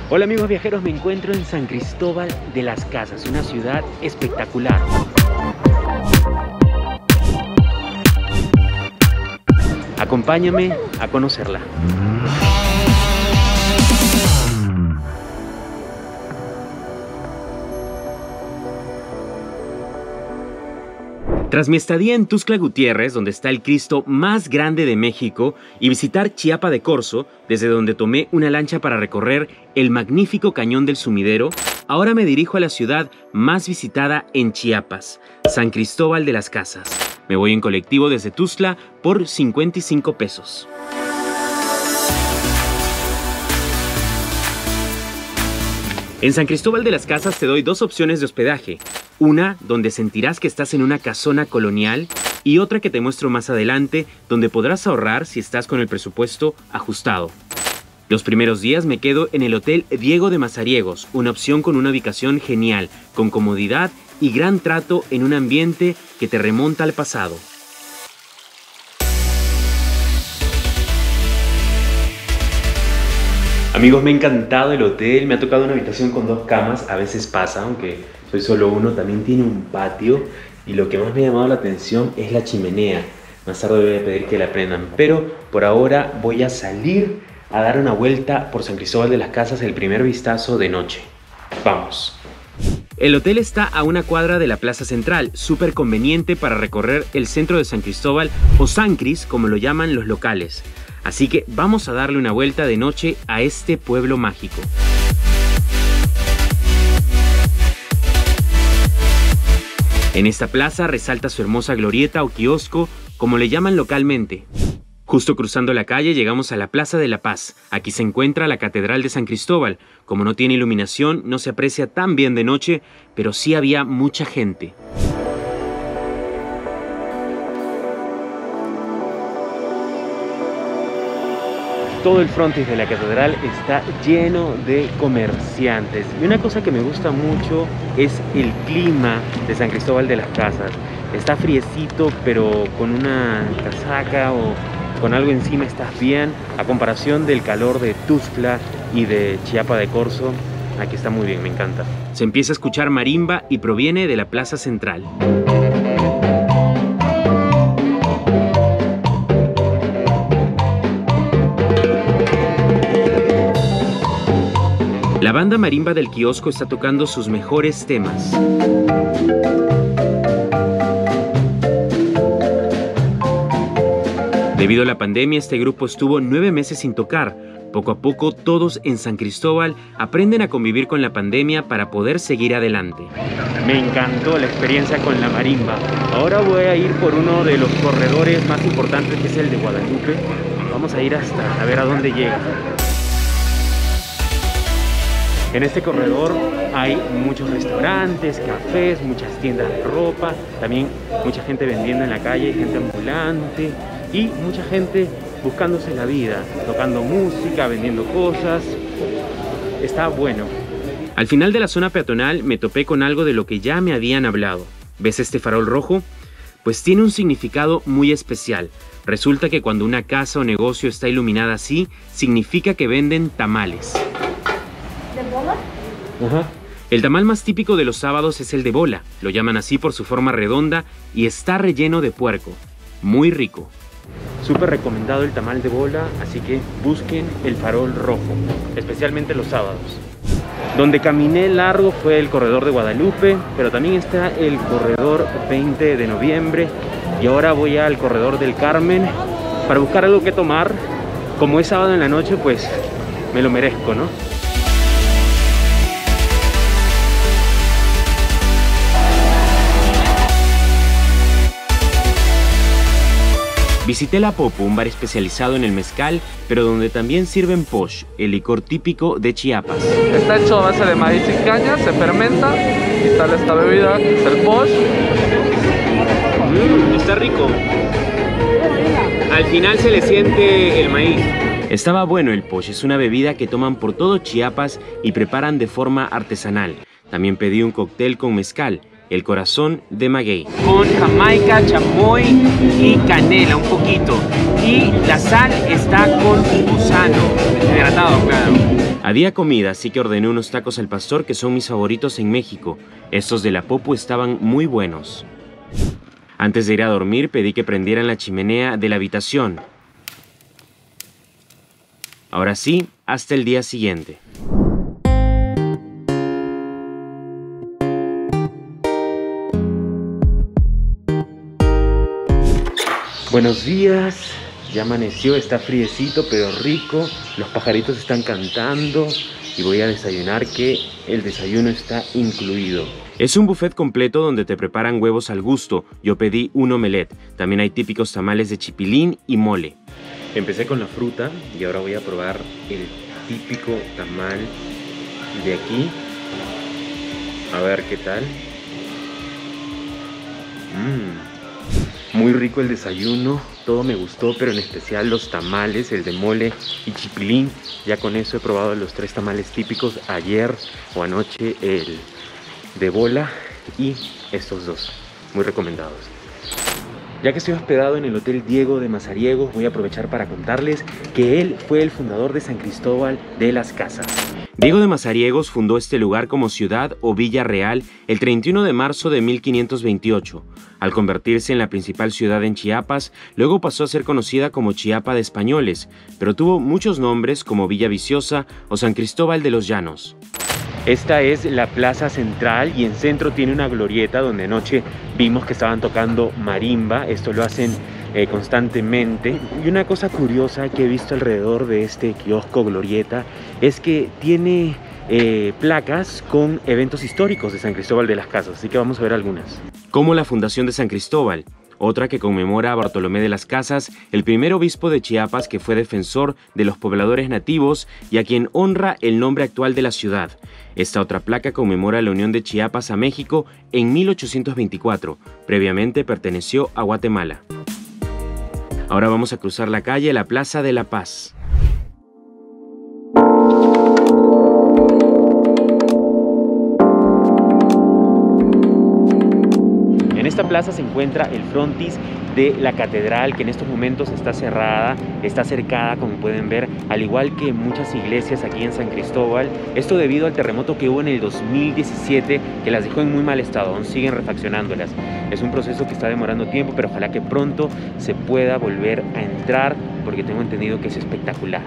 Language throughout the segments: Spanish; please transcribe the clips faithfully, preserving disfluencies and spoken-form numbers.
Hola amigos viajeros, me encuentro en San Cristóbal de las Casas, una ciudad espectacular. Acompáñame a conocerla. Tras mi estadía en Tuxtla Gutiérrez, donde está el Cristo más grande de México, y visitar Chiapa de Corzo, desde donde tomé una lancha para recorrer el magnífico Cañón del Sumidero, ahora me dirijo a la ciudad más visitada en Chiapas, San Cristóbal de las Casas. Me voy en colectivo desde Tuxtla por cincuenta y cinco pesos. En San Cristóbal de las Casas te doy dos opciones de hospedaje. Una, donde sentirás que estás en una casona colonial, y otra que te muestro más adelante, donde podrás ahorrar si estás con el presupuesto ajustado. Los primeros días me quedo en el Hotel Diego de Mazariegos, una opción con una ubicación genial, con comodidad y gran trato en un ambiente que te remonta al pasado. Amigos, me ha encantado el hotel, me ha tocado una habitación con dos camas, a veces pasa, aunque soy solo uno, también tiene un patio y lo que más me ha llamado la atención es la chimenea. Más tarde voy a pedir que la prendan, pero por ahora voy a salir a dar una vuelta por San Cristóbal de las Casas, el primer vistazo de noche. ¡Vamos! El hotel está a una cuadra de la Plaza Central, súper conveniente para recorrer el centro de San Cristóbal, o San Cris, como lo llaman los locales. Así que vamos a darle una vuelta de noche a este pueblo mágico. En esta plaza resalta su hermosa glorieta o kiosco, como le llaman localmente. Justo cruzando la calle llegamos a la Plaza de la Paz. Aquí se encuentra la Catedral de San Cristóbal. Como no tiene iluminación, no se aprecia tan bien de noche, pero sí había mucha gente. Todo el frontis de la catedral está lleno de comerciantes. Y una cosa que me gusta mucho es el clima de San Cristóbal de las Casas. Está friecito, pero con una casaca o con algo encima estás bien. A comparación del calor de Tuxtla y de Chiapa de Corzo, aquí está muy bien, me encanta. Se empieza a escuchar marimba y proviene de la Plaza Central. La banda marimba del kiosco está tocando sus mejores temas. Debido a la pandemia, este grupo estuvo nueve meses sin tocar. Poco a poco, todos en San Cristóbal aprenden a convivir con la pandemia para poder seguir adelante. Me encantó la experiencia con la marimba. Ahora voy a ir por uno de los corredores más importantes, que es el de Guadalupe. Vamos a ir hasta a ver a dónde llega. En este corredor hay muchos restaurantes, cafés, muchas tiendas de ropa, también mucha gente vendiendo en la calle, gente ambulante y mucha gente buscándose la vida, tocando música, vendiendo cosas. Está bueno. Al final de la zona peatonal me topé con algo de lo que ya me habían hablado. ¿Ves este farol rojo? Pues tiene un significado muy especial. Resulta que cuando una casa o negocio está iluminada así, significa que venden tamales. Ajá. El tamal más típico de los sábados es el de bola. Lo llaman así por su forma redonda y está relleno de puerco. Muy rico. Súper recomendado el tamal de bola, así que busquen el farol rojo, especialmente los sábados. Donde caminé largo fue el corredor de Guadalupe, pero también está el corredor veinte de noviembre. Y ahora voy al corredor del Carmen para buscar algo que tomar. Como es sábado en la noche, pues me lo merezco, ¿no? Visité La Popo, un bar especializado en el mezcal, pero donde también sirven posh, el licor típico de Chiapas. Está hecho a base de maíz y caña, se fermenta y sale esta bebida, que es el posh. Mm, está rico. Al final se le siente el maíz. Estaba bueno el posh, es una bebida que toman por todo Chiapas y preparan de forma artesanal. También pedí un cóctel con mezcal, el corazón de maguey, con jamaica, chamoy y canela un poquito. y la sal está con gusano, deshidratado, claro. Había comida, así que ordené unos tacos al pastor que son mis favoritos en México. Estos de la Popu estaban muy buenos. Antes de ir a dormir, pedí que prendieran la chimenea de la habitación. Ahora sí, hasta el día siguiente. Buenos días, ya amaneció, está friecito pero rico, los pajaritos están cantando y voy a desayunar, que el desayuno está incluido. Es un buffet completo donde te preparan huevos al gusto. Yo pedí un omelette, también hay típicos tamales de chipilín y mole. Empecé con la fruta y ahora voy a probar el típico tamal de aquí. A ver qué tal. Mmm. Muy rico el desayuno, todo me gustó, pero en especial los tamales, el de mole y chipilín. Ya con eso he probado los tres tamales típicos, ayer o anoche el de bola y estos dos, muy recomendados. Ya que estoy hospedado en el Hotel Diego de Mazariegos, voy a aprovechar para contarles que él fue el fundador de San Cristóbal de las Casas. Diego de Mazariegos fundó este lugar como ciudad o villa real el treinta y uno de marzo de mil quinientos veintiocho. Al convertirse en la principal ciudad en Chiapas, luego pasó a ser conocida como Chiapa de Españoles, pero tuvo muchos nombres como Villa Viciosa o San Cristóbal de los Llanos. Esta es la plaza central y en centro tiene una glorieta donde anoche vimos que estaban tocando marimba. Esto lo hacen eh, constantemente. Y una cosa curiosa que he visto alrededor de este kiosco glorieta es que tiene eh, placas con eventos históricos de San Cristóbal de las Casas, así que vamos a ver algunas. Como la fundación de San Cristóbal, otra que conmemora a Bartolomé de las Casas, el primer obispo de Chiapas que fue defensor de los pobladores nativos y a quien honra el nombre actual de la ciudad. Esta otra placa conmemora la unión de Chiapas a México en mil ochocientos veinticuatro, previamente perteneció a Guatemala. Ahora vamos a cruzar la calle, la Plaza de la Paz. En esta plaza se encuentra el frontis de la catedral, que en estos momentos está cerrada, está cercada, como pueden ver, al igual que muchas iglesias aquí en San Cristóbal. Esto debido al terremoto que hubo en el dos mil diecisiete, que las dejó en muy mal estado, aún siguen refaccionándolas. Es un proceso que está demorando tiempo, pero ojalá que pronto se pueda volver a entrar, porque tengo entendido que es espectacular.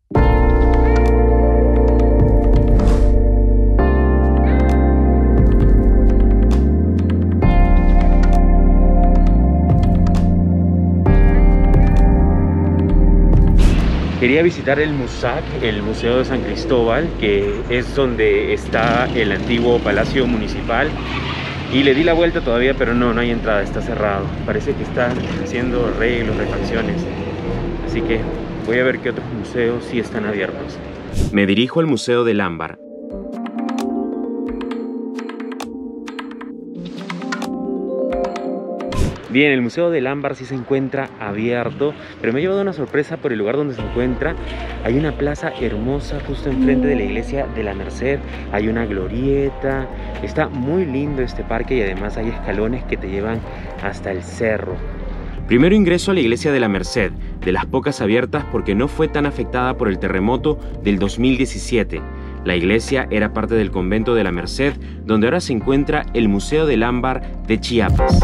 Quería visitar el MUSAC, el Museo de San Cristóbal, que es donde está el antiguo Palacio Municipal. Y le di la vuelta todavía, pero no, no hay entrada, está cerrado. Parece que están haciendo arreglos, refacciones. Así que voy a ver qué otros museos sí están abiertos. Me dirijo al Museo del Ámbar. Bien, el Museo del Ámbar sí se encuentra abierto, pero me ha llevado una sorpresa por el lugar donde se encuentra. Hay una plaza hermosa justo enfrente de la iglesia de la Merced, hay una glorieta, está muy lindo este parque y además hay escalones que te llevan hasta el cerro. Primero ingreso a la iglesia de la Merced, de las pocas abiertas porque no fue tan afectada por el terremoto del dos mil diecisiete. La iglesia era parte del convento de la Merced, donde ahora se encuentra el Museo del Ámbar de Chiapas.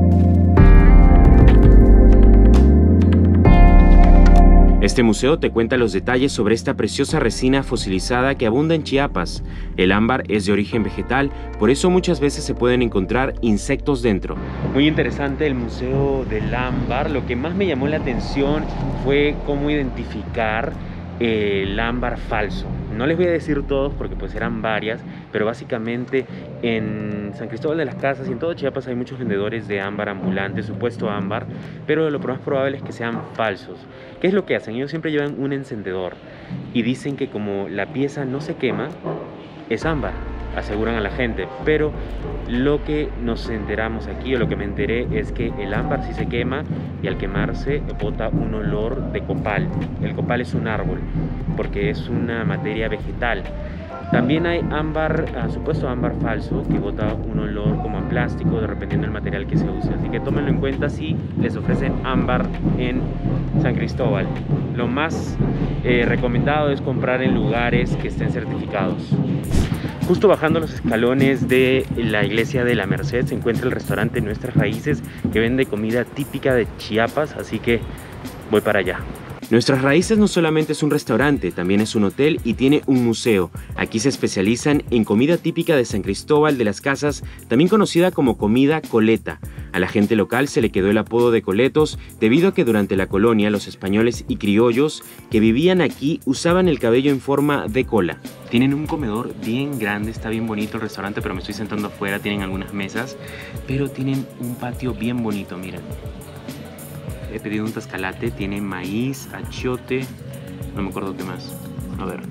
Este museo te cuenta los detalles sobre esta preciosa resina fosilizada que abunda en Chiapas. El ámbar es de origen vegetal, por eso muchas veces se pueden encontrar insectos dentro. Muy interesante el Museo del Ámbar. Lo que más me llamó la atención fue cómo identificar el ámbar falso. No les voy a decir todos porque pues eran varias, pero básicamente en San Cristóbal de las Casas y en todo Chiapas hay muchos vendedores de ámbar ambulantes, supuesto ámbar, pero lo más probable es que sean falsos. ¿Qué es lo que hacen? Ellos siempre llevan un encendedor y dicen que como la pieza no se quema, es ámbar, aseguran a la gente, pero lo que nos enteramos aquí, o lo que me enteré, es que el ámbar sí se quema y al quemarse bota un olor de copal. El copal es un árbol porque es una materia vegetal También hay ámbar, uh, supuesto ámbar falso, que bota un olor como a plástico, dependiendo del material que se use. Así que tómenlo en cuenta si les ofrecen ámbar en San Cristóbal. Lo más eh, recomendado es comprar en lugares que estén certificados. Justo bajando los escalones de la iglesia de la Merced se encuentra el restaurante Nuestras Raíces, que vende comida típica de Chiapas, así que voy para allá. Nuestras Raíces no solamente es un restaurante, también es un hotel y tiene un museo. Aquí se especializan en comida típica de San Cristóbal de las Casas, también conocida como comida coleta. A la gente local se le quedó el apodo de coletos debido a que durante la colonia los españoles y criollos que vivían aquí usaban el cabello en forma de cola. Tienen un comedor bien grande, está bien bonito el restaurante, pero me estoy sentando afuera, tienen algunas mesas, pero tienen un patio bien bonito, miren. He pedido un tascalate, tiene maíz, achiote, no me acuerdo qué más. A ver.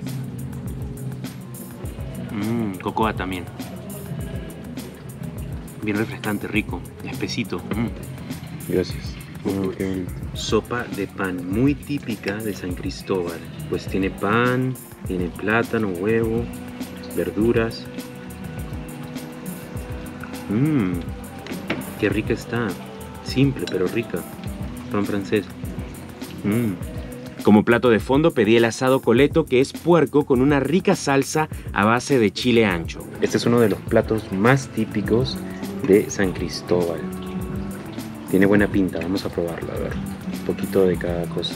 Mmm, cocoa también. Bien refrescante, rico, espesito. Mm. Gracias. Mm, qué bonito. Sopa de pan, muy típica de San Cristóbal. Pues tiene pan, tiene plátano, huevo, verduras. Mmm, qué rica está. Simple, pero rica. Pan francés. Mm. Como plato de fondo pedí el asado coleto, que es puerco con una rica salsa a base de chile ancho. Este es uno de los platos más típicos de San Cristóbal. Tiene buena pinta, vamos a probarlo, a ver. Un poquito de cada cosa.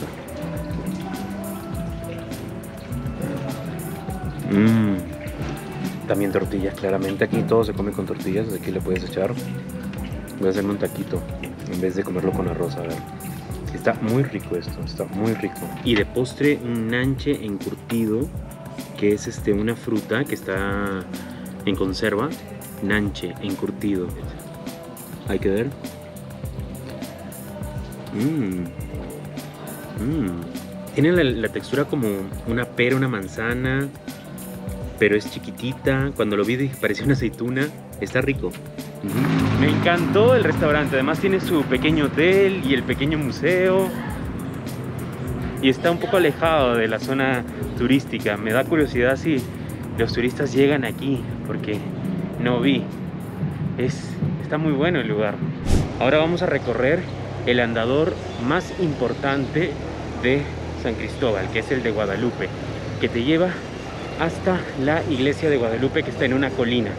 Mm. También tortillas, claramente. Aquí todo se come con tortillas, aquí le puedes echar. Voy a hacerme un taquito en vez de comerlo con arroz, a ver. Está muy rico esto, está muy rico. Y de postre un nanche encurtido, que es este, una fruta que está en conserva. Nanche encurtido. Hay que ver. Mmm. Mmm. Tiene la, la textura como una pera, una manzana, pero es chiquitita. Cuando lo vi parecía una aceituna. Está rico. Mm. Me encantó el restaurante. Además tiene su pequeño hotel y el pequeño museo. Y está un poco alejado de la zona turística. Me da curiosidad si los turistas llegan aquí, porque no vi. Es, está muy bueno el lugar. Ahora vamos a recorrer el andador más importante de San Cristóbal, que es el de Guadalupe, que te lleva hasta la iglesia de Guadalupe, que está en una colina.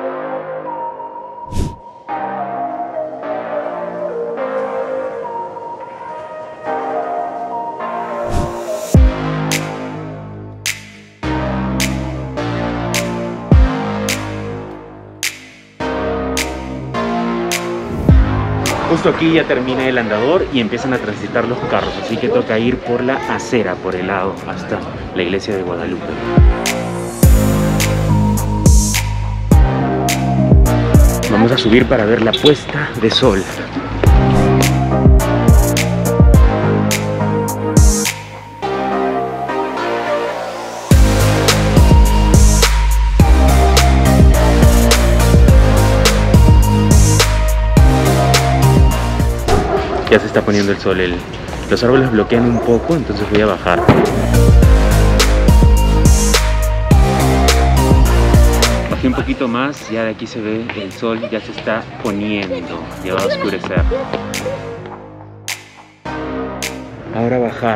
Justo aquí ya termina el andador y empiezan a transitar los carros, así que toca ir por la acera, por el lado, hasta la iglesia de Guadalupe. Vamos a subir para ver la puesta de sol. Ya se está poniendo el sol, el, los árboles bloquean un poco, entonces voy a bajar. Bajé un poquito más, ya de aquí se ve el sol, ya se está poniendo, ya va a oscurecer. Ahora bajar.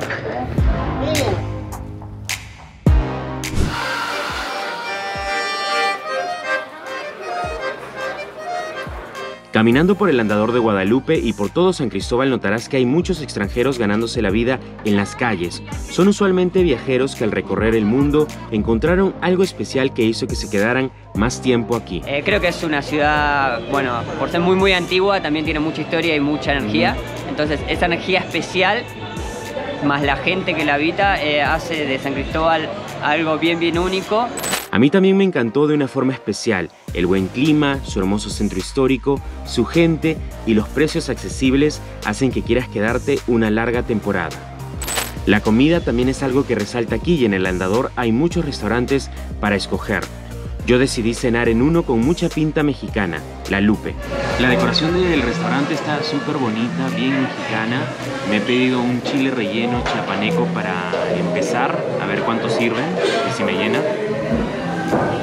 Caminando por el andador de Guadalupe y por todo San Cristóbal notarás que hay muchos extranjeros ganándose la vida en las calles. Son usualmente viajeros que al recorrer el mundo encontraron algo especial que hizo que se quedaran más tiempo aquí. Eh, creo que es una ciudad, bueno, por ser muy muy antigua, también tiene mucha historia y mucha energía. Entonces esa energía especial, más la gente que la habita, eh, hace de San Cristóbal algo bien bien único. A mí también me encantó de una forma especial. El buen clima, su hermoso centro histórico, su gente y los precios accesibles hacen que quieras quedarte una larga temporada. La comida también es algo que resalta aquí y en el andador hay muchos restaurantes para escoger. Yo decidí cenar en uno con mucha pinta mexicana, La Lupe. La decoración del restaurante está súper bonita, bien mexicana. Me he pedido un chile relleno chiapaneco para empezar, a ver cuánto sirven y si me llena.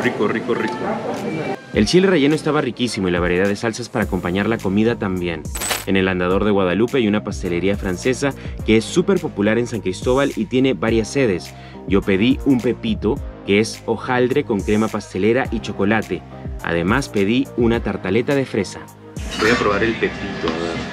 Rico, rico, rico. El chile relleno estaba riquísimo y la variedad de salsas para acompañar la comida también. En el Andador de Guadalupe hay una pastelería francesa que es súper popular en San Cristóbal y tiene varias sedes. Yo pedí un pepito, que es hojaldre con crema pastelera y chocolate. Además pedí una tartaleta de fresa. Voy a probar el pepito, a ver.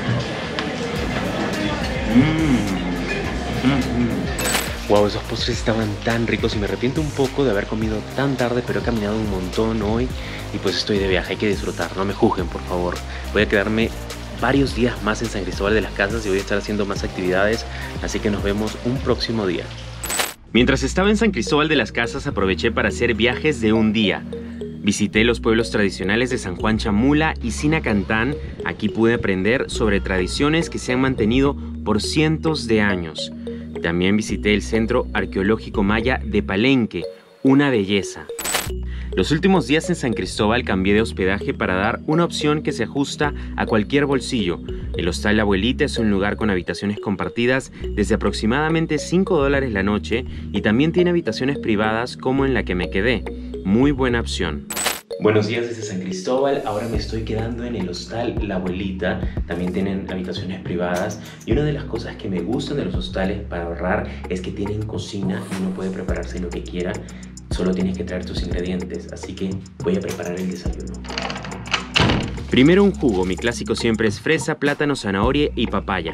Mmm. Mm-hmm. Wow, esos postres estaban tan ricos y me arrepiento un poco de haber comido tan tarde, pero he caminado un montón hoy y pues estoy de viaje, hay que disfrutar, no me juzguen por favor. Voy a quedarme varios días más en San Cristóbal de las Casas y voy a estar haciendo más actividades, así que nos vemos un próximo día. Mientras estaba en San Cristóbal de las Casas aproveché para hacer viajes de un día. Visité los pueblos tradicionales de San Juan Chamula y Sinacantán. Aquí pude aprender sobre tradiciones que se han mantenido por cientos de años. También visité el Centro Arqueológico Maya de Palenque, una belleza. Los últimos días en San Cristóbal cambié de hospedaje para dar una opción que se ajusta a cualquier bolsillo. El Hostal La Abuelita es un lugar con habitaciones compartidas desde aproximadamente cinco dólares la noche y también tiene habitaciones privadas como en la que me quedé. Muy buena opción. Buenos días desde San Cristóbal, ahora me estoy quedando en el Hostal La Abuelita, también tienen habitaciones privadas y una de las cosas que me gustan de los hostales para ahorrar es que tienen cocina y uno puede prepararse lo que quiera, solo tienes que traer tus ingredientes, así que voy a preparar el desayuno. Primero un jugo, mi clásico siempre es fresa, plátano, zanahoria y papaya.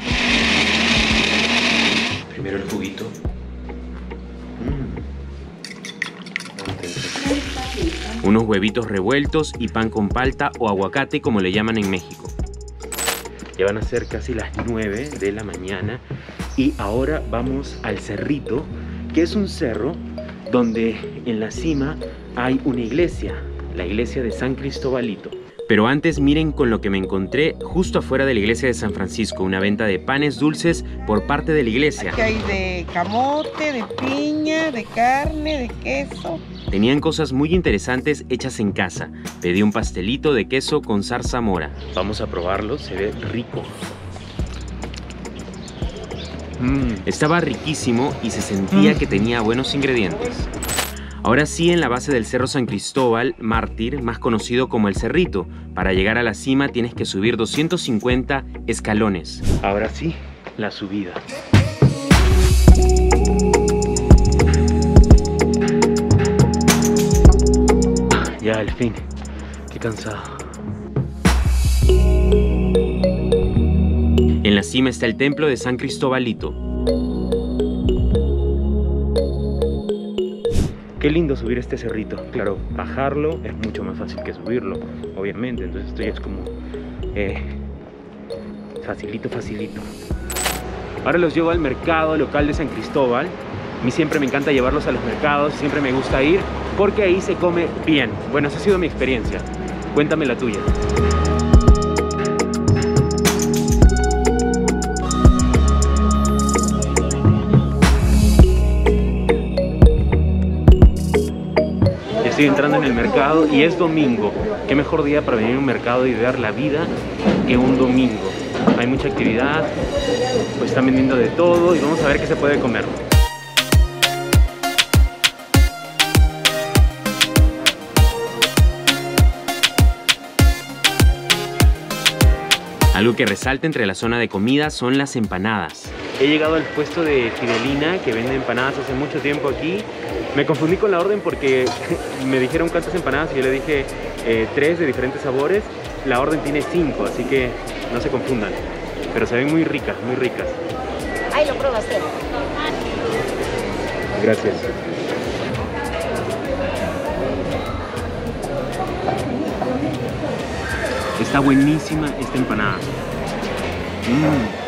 Primero el juguito. Unos huevitos revueltos y pan con palta o aguacate como le llaman en México. Ya van a ser casi las nueve de la mañana y ahora vamos al cerrito, que es un cerro donde en la cima hay una iglesia, la iglesia de San Cristóbalito. Pero antes miren con lo que me encontré justo afuera de la iglesia de San Francisco, una venta de panes dulces por parte de la iglesia. Aquí hay de camote, de piña, de carne, de queso. Tenían cosas muy interesantes hechas en casa. Pedí un pastelito de queso con zarzamora. Vamos a probarlo, se ve rico. Mm, estaba riquísimo y se sentía que tenía buenos ingredientes. Ahora sí, en la base del Cerro San Cristóbal, mártir, más conocido como el Cerrito. Para llegar a la cima tienes que subir doscientos cincuenta escalones. Ahora sí, la subida. Ya, al fin. Qué cansado. En la cima está el templo de San Cristóbalito. Qué lindo subir este cerrito. Claro, bajarlo es mucho más fácil que subirlo, obviamente. Entonces esto ya es como eh, facilito, facilito. Ahora los llevo al mercado local de San Cristóbal. A mí siempre me encanta llevarlos a los mercados, siempre me gusta ir porque ahí se come bien. Bueno, esa ha sido mi experiencia. Cuéntame la tuya. Estoy entrando en el mercado y es domingo. Qué mejor día para venir a un mercado y ver la vida que un domingo. Hay mucha actividad, pues están vendiendo de todo y vamos a ver qué se puede comer. Algo que resalta entre la zona de comida son las empanadas. He llegado al puesto de Fidelina, que vende empanadas hace mucho tiempo aquí. Me confundí con la orden porque me dijeron cuántas empanadas y yo le dije eh, tres de diferentes sabores. La orden tiene cinco, así que no se confundan. Pero se ven muy ricas, muy ricas. Ahí lo probaste. Gracias. Está buenísima esta empanada. Mm.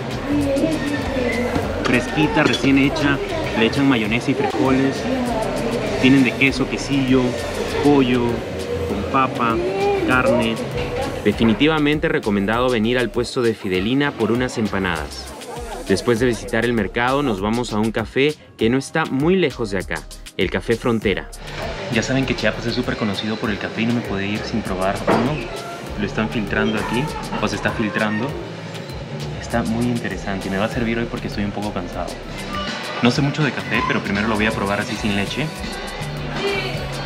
Fresquita, recién hecha. Le echan mayonesa y frijoles. Tienen de queso, quesillo, pollo, con papa, carne. Definitivamente recomendado venir al puesto de Fidelina por unas empanadas. Después de visitar el mercado nos vamos a un café que no está muy lejos de acá, el Café Frontera. Ya saben que Chiapas es súper conocido por el café y no me pude ir sin probar uno. Lo están filtrando aquí, o se está filtrando. Está muy interesante y me va a servir hoy porque estoy un poco cansado. No sé mucho de café, pero primero lo voy a probar así sin leche.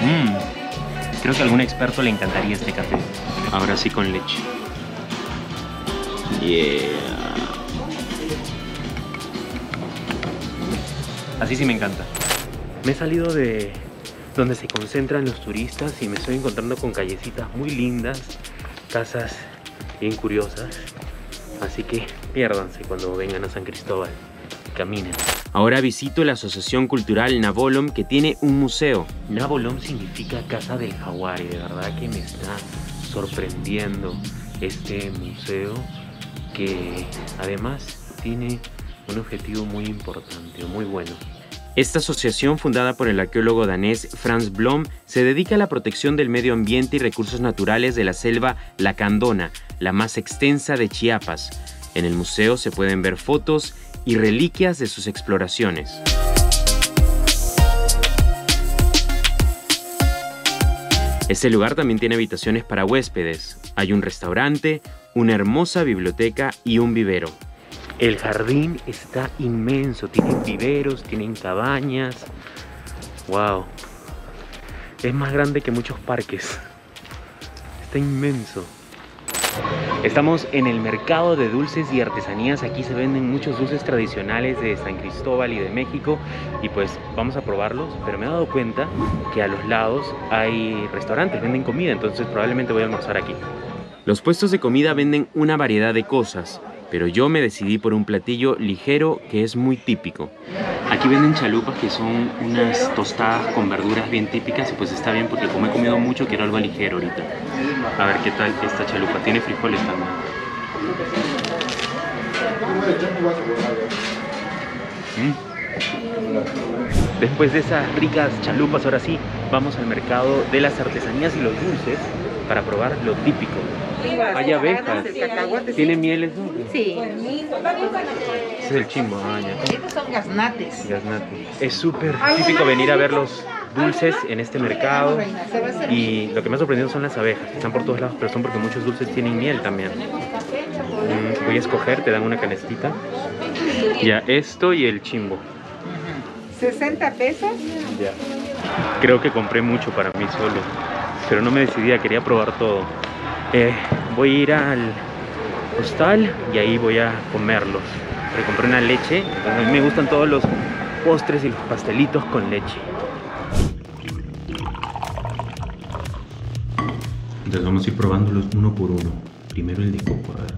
Mmm, creo que a algún experto le encantaría este café. Ahora sí con leche. Yeah. Así sí me encanta. Me he salido de donde se concentran los turistas y me estoy encontrando con callecitas muy lindas, casas bien curiosas. Así que piérdanse cuando vengan a San Cristóbal. Caminen. Ahora visito la Asociación Cultural Navolom, que tiene un museo. Navolom significa Casa del Jaguar y de verdad que me está sorprendiendo este museo, que además tiene un objetivo muy importante, muy bueno. Esta asociación, fundada por el arqueólogo danés Frans Blom, se dedica a la protección del medio ambiente y recursos naturales de la selva Lacandona, la más extensa de Chiapas. En el museo se pueden ver fotos y reliquias de sus exploraciones. Este lugar también tiene habitaciones para huéspedes. Hay un restaurante, una hermosa biblioteca y un vivero. El jardín está inmenso, tienen viveros, tienen cabañas. Wow, es más grande que muchos parques. Está inmenso. Estamos en el mercado de dulces y artesanías. Aquí se venden muchos dulces tradicionales de San Cristóbal y de México. Y pues vamos a probarlos. Pero me he dado cuenta que a los lados hay restaurantes, venden comida. Entonces probablemente voy a almorzar aquí. Los puestos de comida venden una variedad de cosas, pero yo me decidí por un platillo ligero que es muy típico. Aquí venden chalupas, que son unas tostadas con verduras bien típicas, y pues está bien porque como he comido mucho quiero algo ligero ahorita. A ver qué tal esta chalupa. Tiene frijoles también. Mm. Después de esas ricas chalupas, ahora sí, vamos al mercado de las artesanías y los dulces para probar lo típico. Hay abejas. ¿Tiene miel eso? Sí. Ese es el chimbo. Ah, ya. Estos son gaznates. Gaznate. Es súper típico venir a ver los dulces en este mercado. Y lo que me ha sorprendido son las abejas. Están por todos lados, pero son porque muchos dulces tienen miel también. Mm, voy a escoger, te dan una canastita. Ya, esto y el chimbo. sesenta pesos. Ya. Creo que compré mucho para mí solo, pero no me decidía, quería probar todo. Eh, voy a ir al hostal y ahí voy a comerlos. Me compré una leche. A mí me gustan todos los postres y los pastelitos con leche. Entonces vamos a ir probándolos uno por uno. Primero el de coco, a ver.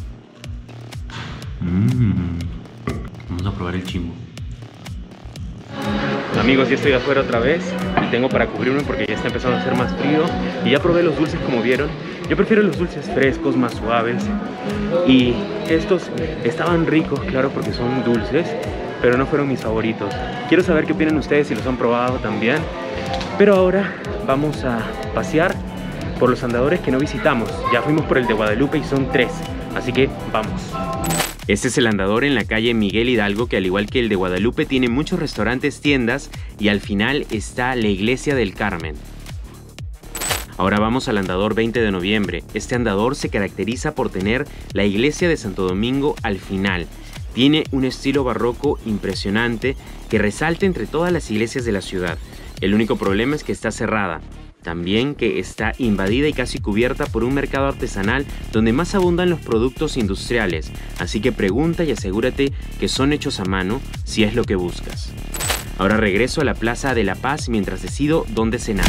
Mm. Vamos a probar el chimbo. Amigos, ya estoy afuera otra vez y tengo para cubrirme porque ya está empezando a hacer más frío. Y ya probé los dulces, como vieron. Yo prefiero los dulces frescos, más suaves. Y estos estaban ricos, claro, porque son dulces, pero no fueron mis favoritos. Quiero saber qué opinan ustedes, si los han probado también. Pero ahora vamos a pasear por los andadores que no visitamos. Ya fuimos por el de Guadalupe y son tres, así que vamos. Este es el andador en la calle Miguel Hidalgo, que al igual que el de Guadalupe tiene muchos restaurantes, tiendas, y al final está la Iglesia del Carmen. Ahora vamos al andador veinte de noviembre. Este andador se caracteriza por tener la iglesia de Santo Domingo al final. Tiene un estilo barroco impresionante que resalta entre todas las iglesias de la ciudad. El único problema es que está cerrada. También que está invadida y casi cubierta por un mercado artesanal donde más abundan los productos industriales. Así que pregunta y asegúrate que son hechos a mano si es lo que buscas. Ahora regreso a la Plaza de la Paz mientras decido dónde cenar.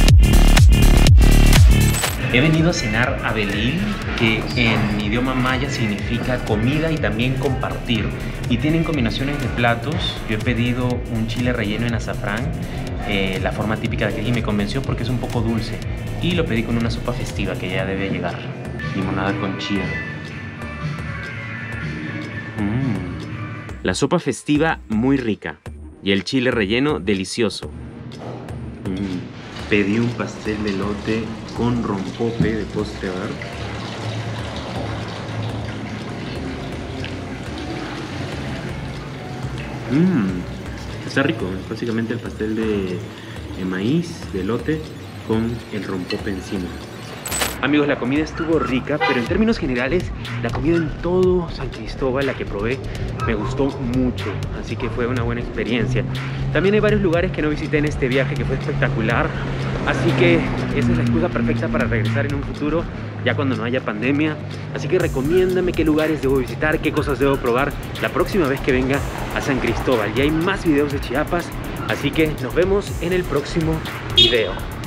He venido a cenar a Belil, que en idioma maya significa comida y también compartir. Y tienen combinaciones de platos. Yo he pedido un chile relleno en azafrán, eh, la forma típica de aquí, y me convenció porque es un poco dulce. Y lo pedí con una sopa festiva que ya debe llegar. Limonada con chía. Mm. La sopa festiva muy rica. Y el chile relleno delicioso. Mm. Pedí un pastel de elote con rompope de postre, a ver. Mmm, está rico, es básicamente el pastel de, de maíz, de elote, con el rompope encima. Amigos, la comida estuvo rica, pero en términos generales, la comida en todo San Cristóbal, la que probé, me gustó mucho, así que fue una buena experiencia. También hay varios lugares que no visité en este viaje que fue espectacular, así que esa es la excusa perfecta para regresar en un futuro, ya cuando no haya pandemia. Así que recomiéndame qué lugares debo visitar, qué cosas debo probar la próxima vez que venga a San Cristóbal. Y hay más videos de Chiapas, así que nos vemos en el próximo video.